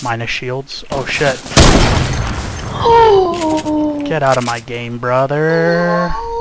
Minus shields. Oh shit. Get out of my game, brother.